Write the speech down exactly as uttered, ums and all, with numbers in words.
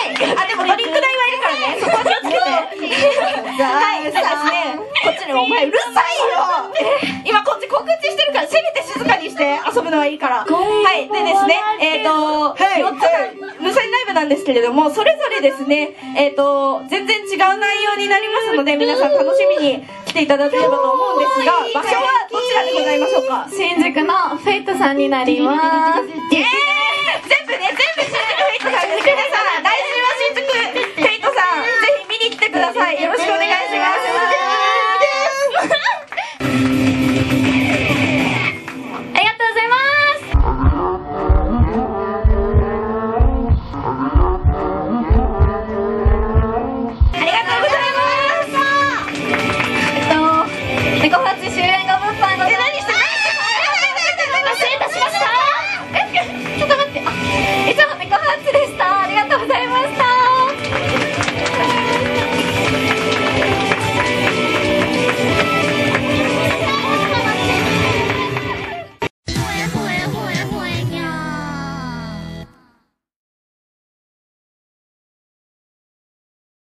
あ、でもドリンク代はいるからね、そこは気をつけて。はい、でですね、こっちにお前うるさいよ。今こっち告知してるから、せめて静かにして遊ぶのはいいから。はい、でですね、えっと、よっつかん無線ライブなんですけれども、それぞれですね、えっと、全然違う内容になりますので、皆さん楽しみに来ていただければと思うんですが、場所はどちらでございましょうか？ 新宿のフェイトさんになります。 イエーイ！全部ね、全部新宿